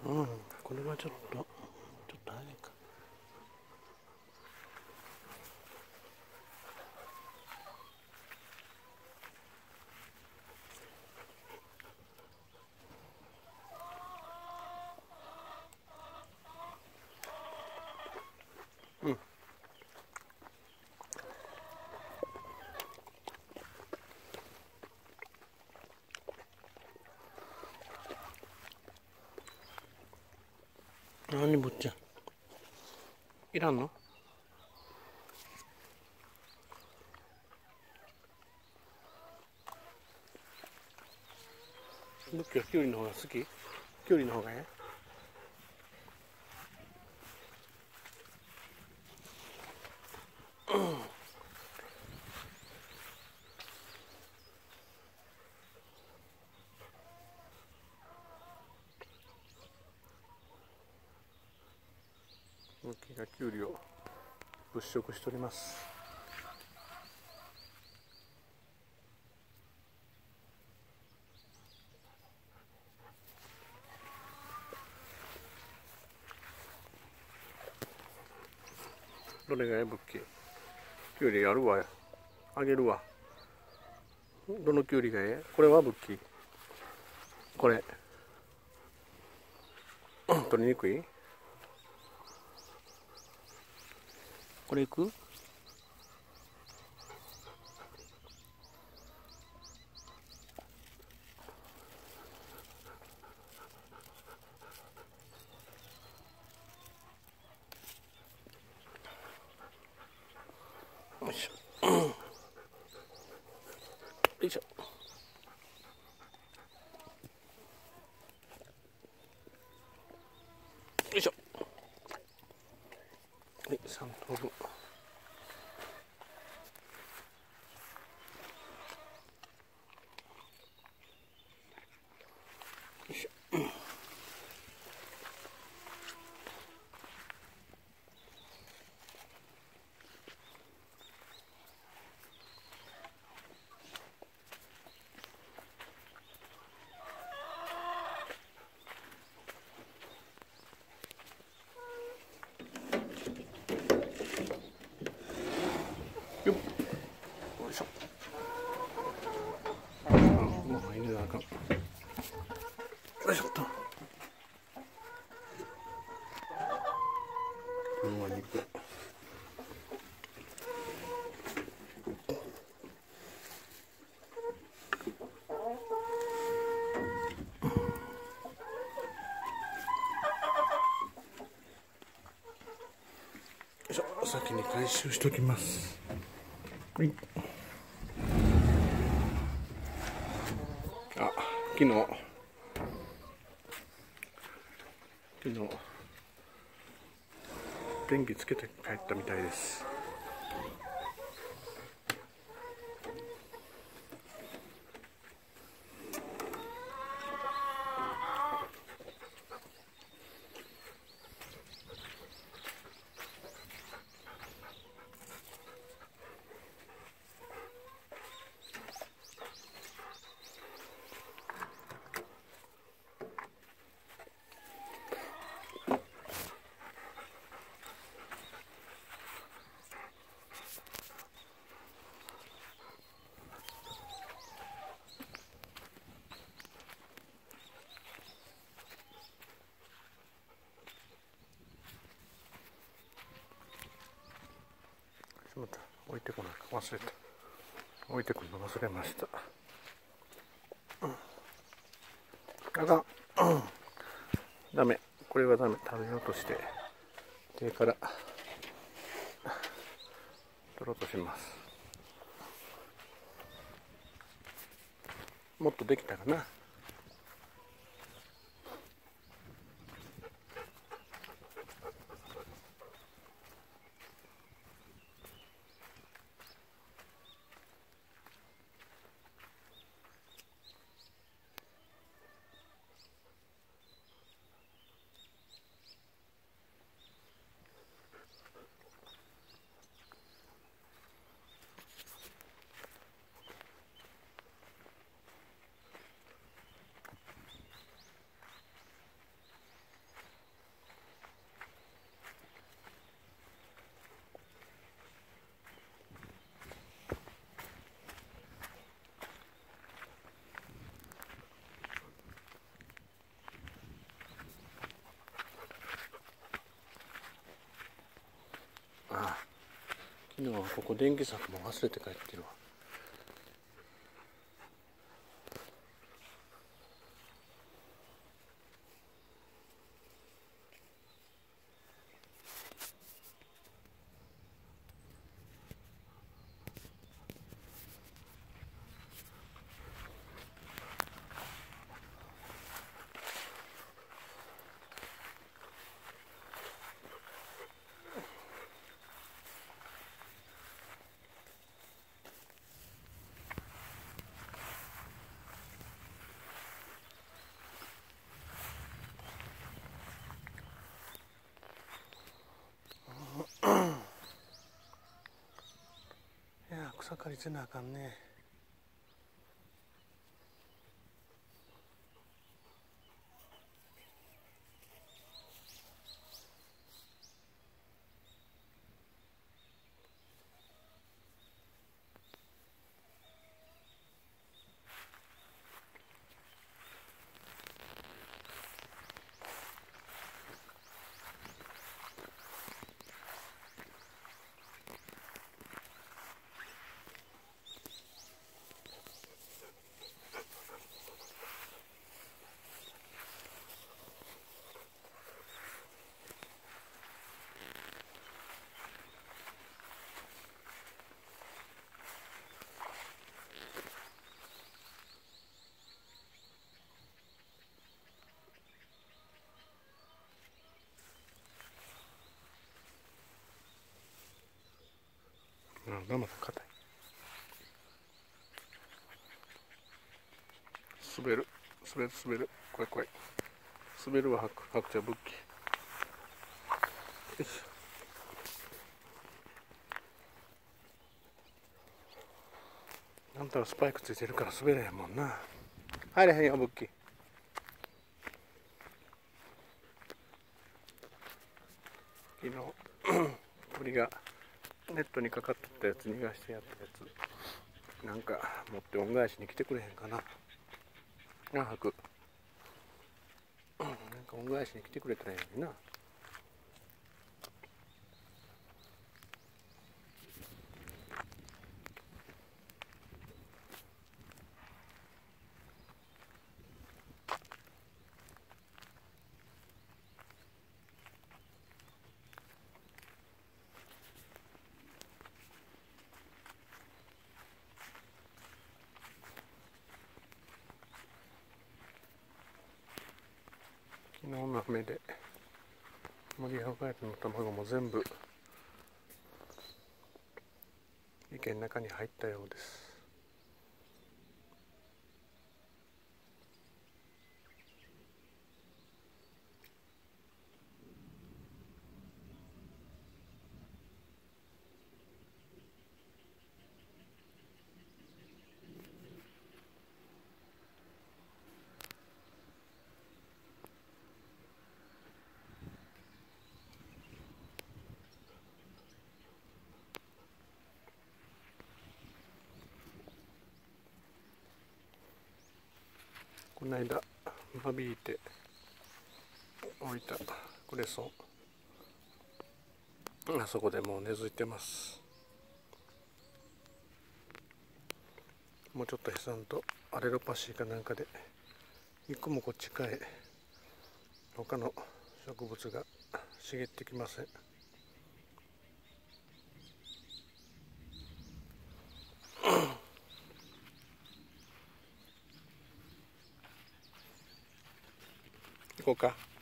うん、これはちょっと早いか。うん。何坊ちゃん、いらんの？ブッキーはキュウリの方が好き？キュウリの方がブッキーがキュウリを物色しております。どれがブッキー？キュウリあるわ。あげるわ。どのキュウリがこれはブッキー？これ。取りにくい？これいく？よいしょ。よいしょ。よいしょ。はい、3等分。よいしょ。よっ。よいしょ。もう入れなあかん。よいしょっと。肉。お先に回収しておきます。はい。あ、昨日電気つけて帰ったみたいです。また置いてこないか忘れた。置いてくるの忘れました。あかん。ダメ。これはダメ。食べようとして手から取ろうとします。もっとできたかな。 昨日はここ電気柵も忘れて帰ってるわ。いや草刈りせなあかんね。生硬い。滑る滑る怖い怖い。滑るは白茶仏器。よいしょ。あんたはスパイクついてるから滑れへんもんな。入れへんよ仏器。昨日鳥がネットにかかってたやつ逃がしてやったやつなんか持って恩返しに来てくれへんかな。な白なんか恩返しに来てくれたらいいのにな。昨日の雨で森アオガエルの卵も全部池の中に入ったようです。この間間引いて置いたクレソンあそこでもう根付いてます。もうちょっとへさんとアレロパシーかなんかで一個もこっちかへ他の植物が茂ってきません。行こうか。